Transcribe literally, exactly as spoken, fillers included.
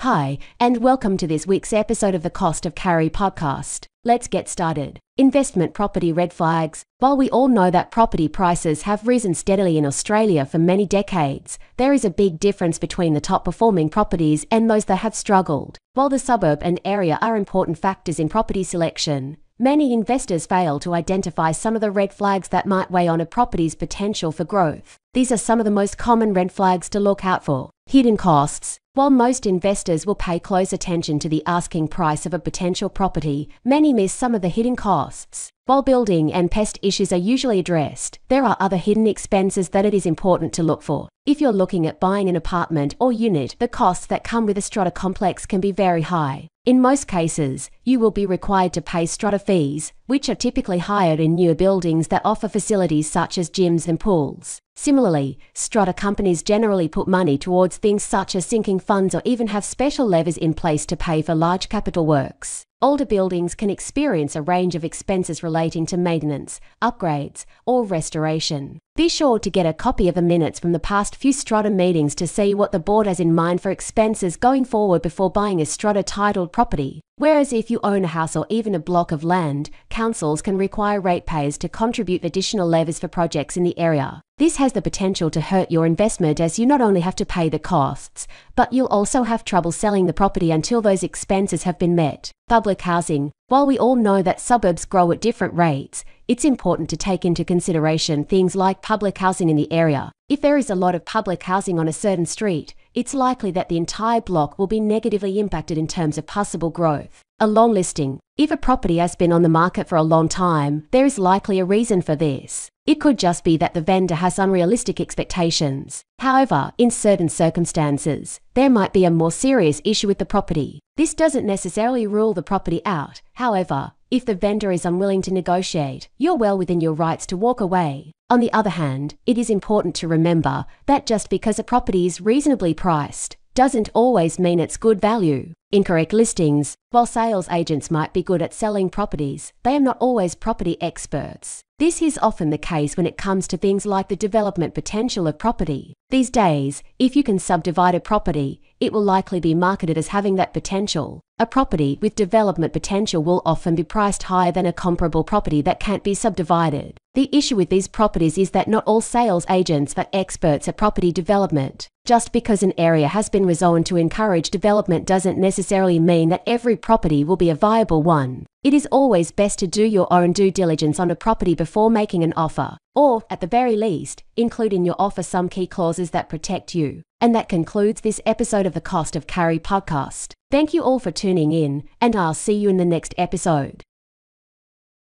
Hi, and welcome to this week's episode of the Cost of Carry podcast. Let's get started. Investment property red flags. While we all know that property prices have risen steadily in Australia for many decades, there is a big difference between the top-performing properties and those that have struggled. While the suburb and area are important factors in property selection, many investors fail to identify some of the red flags that might weigh on a property's potential for growth. These are some of the most common red flags to look out for. Hidden costs. While most investors will pay close attention to the asking price of a potential property, many miss some of the hidden costs. While building and pest issues are usually addressed, there are other hidden expenses that it is important to look for. If you're looking at buying an apartment or unit, the costs that come with a strata complex can be very high. In most cases, you will be required to pay strata fees, which are typically higher in newer buildings that offer facilities such as gyms and pools. Similarly, strata companies generally put money towards things such as sinking funds or even have special levers in place to pay for large capital works. Older buildings can experience a range of expenses relating to maintenance, upgrades, or restoration. Be sure to get a copy of the minutes from the past few strata meetings to see what the board has in mind for expenses going forward before buying a strata-titled property. Whereas if you own a house or even a block of land, councils can require ratepayers to contribute additional levers for projects in the area. This has the potential to hurt your investment, as you not only have to pay the costs, but you'll also have trouble selling the property until those expenses have been met. Public housing. While we all know that suburbs grow at different rates, it's important to take into consideration things like public housing in the area. If there is a lot of public housing on a certain street, it's likely that the entire block will be negatively impacted in terms of possible growth. A long listing. If a property has been on the market for a long time, there is likely a reason for this. It could just be that the vendor has unrealistic expectations. However, in certain circumstances, there might be a more serious issue with the property. This doesn't necessarily rule the property out. However, if the vendor is unwilling to negotiate, you're well within your rights to walk away. On the other hand, it is important to remember that just because a property is reasonably priced doesn't always mean it's good value. Incorrect listings. While sales agents might be good at selling properties, they are not always property experts. This is often the case when it comes to things like the development potential of property. These days, if you can subdivide a property, it will likely be marketed as having that potential. A property with development potential will often be priced higher than a comparable property that can't be subdivided. The issue with these properties is that not all sales agents are experts at property development. Just because an area has been rezoned to encourage development doesn't necessarily mean that every property will be a viable one. It is always best to do your own due diligence on a property before making an offer, or, at the very least, include in your offer some key clauses that protect you. And that concludes this episode of the Cost of Carry podcast. Thank you all for tuning in, and I'll see you in the next episode.